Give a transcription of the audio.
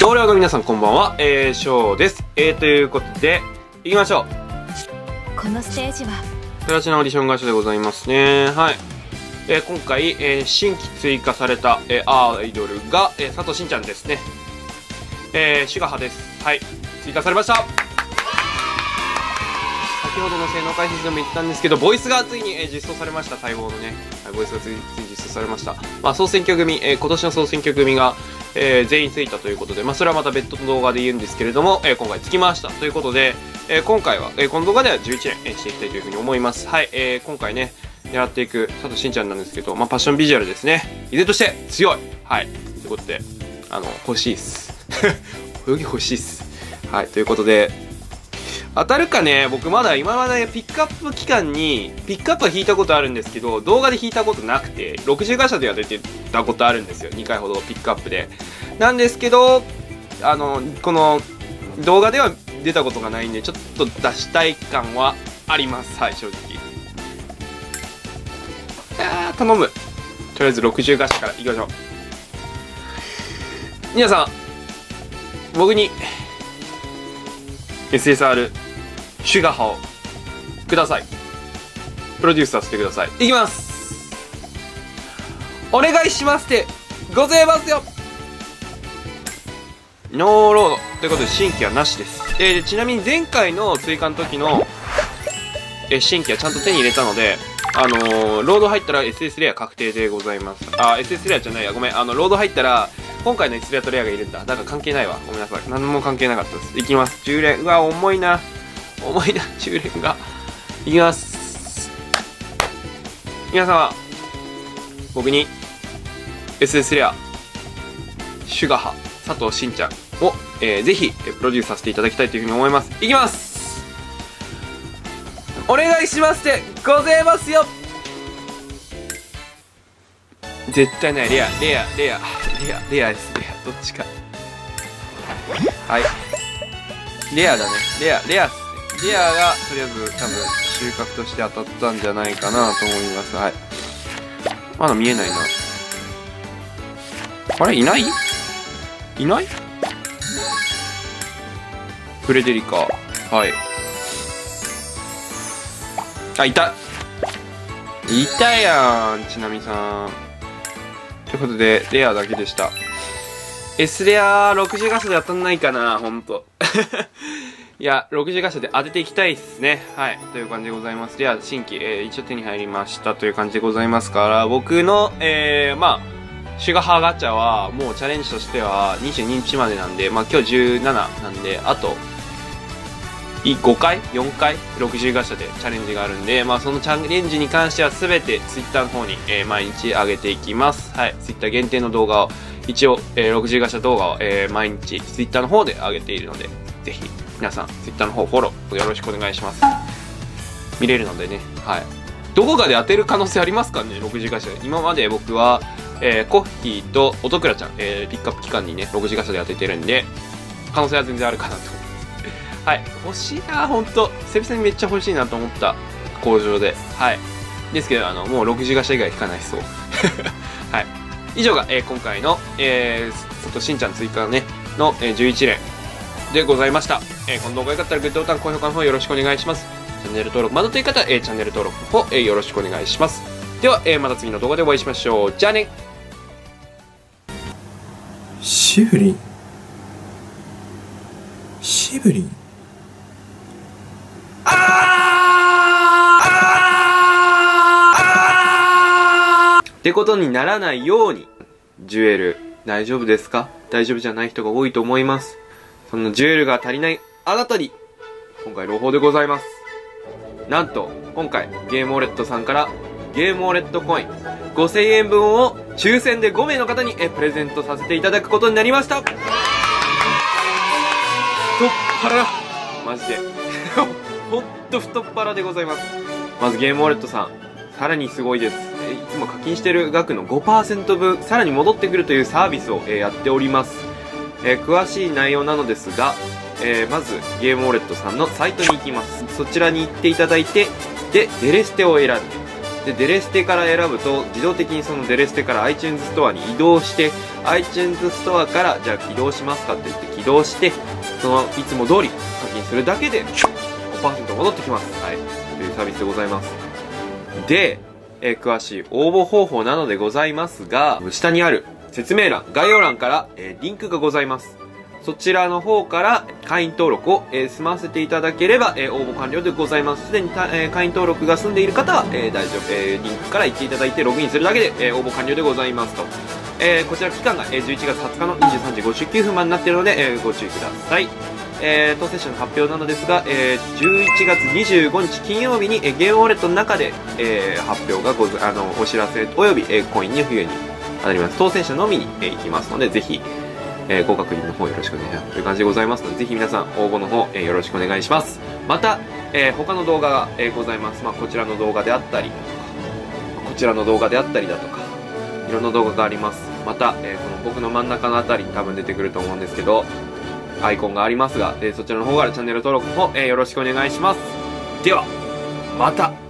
同僚の皆さんこんばんは、ショーです。ということで、行きましょう。 このステージはプラチナオーディション会社でございますね。はい。今回、新規追加された、アイドルが、佐藤慎ちゃんですね。シュガハです。はい。追加されました。先ほどの性能解説でも言ったんですけど、ボイスがついに、実装されました。待望のね。はい、ボイスがついに実装されました。まあ、総選挙組、今年の総選挙組が、全員ついたということで、まあ、それはまた別途の動画で言うんですけれども、今回つきましたということで、今回は、この動画では11連、していきたいというふうに思います。はい、今回ね、狙っていく佐藤慎ちゃんなんですけど、まあ、パッションビジュアルですね。依然として強い。はい。ということで、欲しいっす。泳ぎ欲しいっす。はい。ということで、当たるかね、僕まだ今までピックアップ期間に、ピックアップは引いたことあるんですけど、動画で引いたことなくて、60ガシャでは出てたことあるんですよ。2回ほどピックアップで。なんですけど、この動画では出たことがないんで、ちょっと出したい感はあります。はい、正直。頼む。とりあえず60ガシャからいきましょう。皆さん、僕に、SSR、シュガハをください。プロデュースさせてください。いきます。お願いしますってございますよ。ノーロードということで新規はなしです。ちなみに前回の追加の時の新規はちゃんと手に入れたので、ロード入ったら SS レア確定でございます。SS レアじゃないや、ごめん。ロード入ったら今回の S レアとレアがいるんだ。だから関係ないわ。ごめんなさい。何も関係なかったです。いきます。10連。うわ、重いな。重いな、10連が。いきます。皆様、僕に SS レア、シュガハ、佐藤慎ちゃんを、ぜひ、プロデュースさせていただきたいというふうに思います。いきます。お願いしますってございますよ。絶対ない。レアです。レア。どっちか。はい。レアだね。レアっすね。レアが、とりあえず、多分、収穫として当たったんじゃないかなと思います。はい。まだ見えないな。あれいないフレデリカ。はい。あ、いたやん、ちなみさん。ということで、レアだけでした。S レア60ガシャで当たんないかな、ほんと。いや、60ガシャで当てていきたいっすね。はい。という感じでございます。レア新規、一応手に入りましたという感じでございますから、僕の、まあ、シュガハガチャは、もうチャレンジとしては22日までなんで、まあ今日17なんで、あと、5回 ?4 回 ?60 ガシャでチャレンジがあるんで、まあそのチャレンジに関しては全て Twitter の方に、毎日上げていきます。はい。Twitter 限定の動画を、一応、60ガシャ動画を、毎日 Twitter の方で上げているので、ぜひ、皆さん Twitter の方フォローよろしくお願いします。見れるのでね、はい。どこかで当てる可能性ありますかね ?60 ガシャで。今まで僕は、コッヒーと音倉ちゃん、ピックアップ期間にね、60ガシャで当ててるんで、可能性は全然あるかなと思います。はい。欲しいなほんと。久々にめっちゃ欲しいなと思った工場で。はい。ですけど、もう60ガシャ以外引かないそう。はい。以上が、今回の、佐藤慎ちゃん追加ね、の、11連でございました。この動画が良かったらグッドボタン、高評価の方よろしくお願いします。チャンネル登録まだという方は、チャンネル登録の方、よろしくお願いします。では、また次の動画でお会いしましょう。じゃあね。 シブリンってことにならないように、ジュエル、大丈夫ですか？大丈夫じゃない人が多いと思います。そんなジュエルが足りないあなたに、今回朗報でございます。なんと、今回、ゲームウォレットさんから、ゲームウォレットコイン5000円分を抽選で5名の方にプレゼントさせていただくことになりました。太っ腹マジでほんと太っ腹でございます。まずゲームウォレットさん、さらにすごいです。いつも課金してる額の 5% 分さらに戻ってくるというサービスをやっております。詳しい内容なのですが、まずゲームウォレットさんのサイトに行きます。そちらに行っていただいて、でデレステを選んで、 でデレステから選ぶと自動的にそのデレステから iTunes ストアに移動して、 iTunes ストアからじゃあ起動しますかって言って起動して、そのいつも通り課金するだけで 5% 戻ってきます。はい、というサービスでございます。で、詳しい応募方法なのでございますが、下にある説明欄、概要欄から、リンクがございます。そちらの方から会員登録を、済ませていただければ、応募完了でございます。すでに会員登録が済んでいる方は、大丈夫、リンクから行っていただいてログインするだけで、応募完了でございますと。こちら期間が、11月20日の23時59分までになっているので、ご注意ください。当セッションの発表なのですが、11月25日金曜日に、ゲームウォレットの中で、発表がお知らせおよび、コインに冬に当たります。当選者のみに、行きますので、ぜひ、ご確認の方よろしくお願いしますという感じでございますので、ぜひ皆さん応募の方、よろしくお願いします。また、他の動画が、ございます。こちらの動画であったりこちらの動画であったりだとか、いろんな動画があります。また、この僕の真ん中のあたりに多分出てくると思うんですけど、アイコンがありますが、そちらの方からチャンネル登録の方、よろしくお願いします。ではまた。